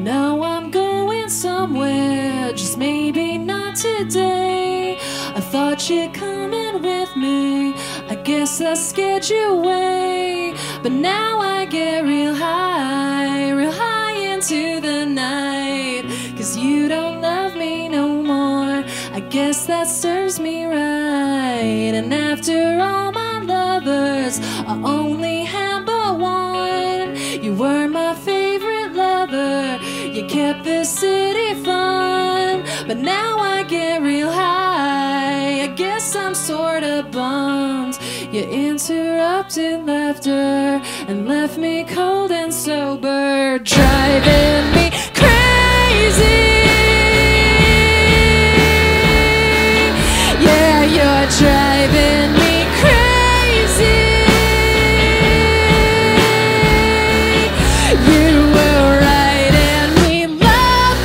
know I'm going somewhere, just maybe not today. I thought you'd come in with me, I guess I scared you away. But now I get real high into the night. 'Cause you don't love me no more, I guess that serves me right. And after all my lovers, I only had but one. You were my favorite lover, you kept the city fun. But now I get real high, I guess I'm sorta bummed. You interrupted laughter and left me cold and sober, driving me crazy. Yeah, you're driving me crazy. You were writing me love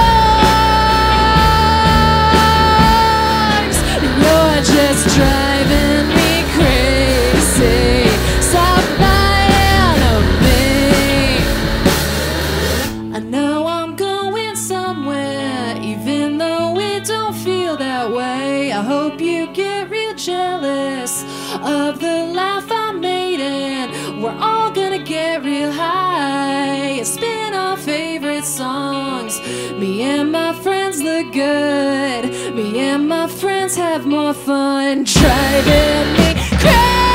songs. You're just driving me crazy. Stop lying to me. I know I'm going somewhere, even though it don't feel that way. I hope you get real jealous of the life I made, and we're all gonna get real high. Spin our favorite songs. Me and my friends look good. Me and my friends have more fun, driving me crazy.